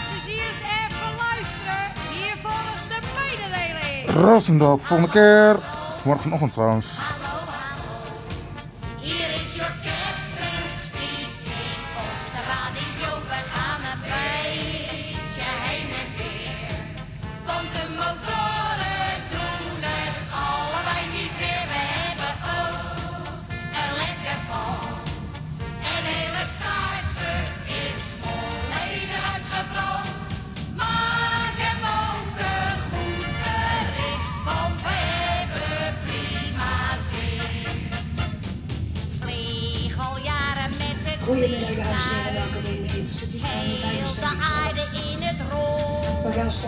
passagiers even luisteren. Hier volgt de mededeling. Roosendaal, volgende keer. Morgenochtend trouwens. Hier is your captain speaking op de radio. We gaan een beetje heen en weer. Want de motoren doen het allebei niet meer. We hebben ook een lekker band. En heel het staartstuk is volledig uitgebrand. Maak hem ook een goed bericht, want we hebben prima zicht. Vlieg al jaren met het vliegtuig, heel de aarde in het rond.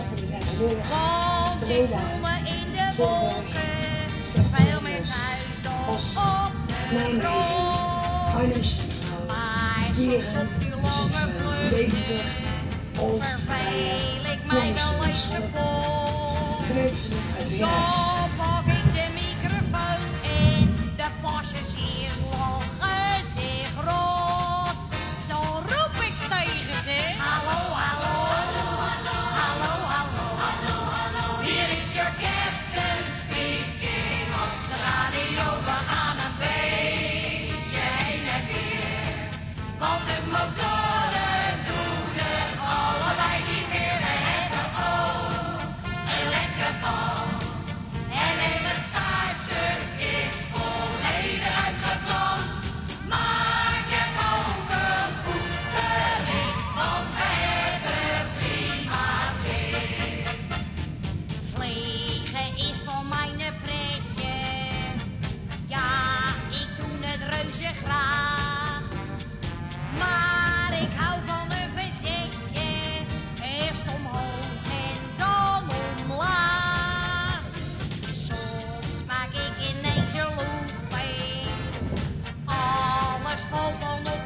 Want ik voel me in de wolken, veel meer thuis dan op de grond. Maar soms op die lange vluchten verveel ik mij wel eens kapot. Dan pak ik de microfoon en de passagiers lachen zich rot. Dan roep ik tegen ze: hallo, hallo, hallo, hallo, hallo, hallo. Hier is your captain speaking op de radio. We gaan een beetje heen en weer. Want de motoren doen het allebei niet meer. We hebben ook een lekker band. En heel het staartstuk is volledig uitgebrand. Maak hem ook een goed bericht, want we hebben prima zicht. Vliegen is voor mij een pretje. Ja, ik doe het reuze graag. Maar ik hou van een verzetje, eerst omhoog en dan omlaag. Soms maak ik ineens een looping, alles valt dan op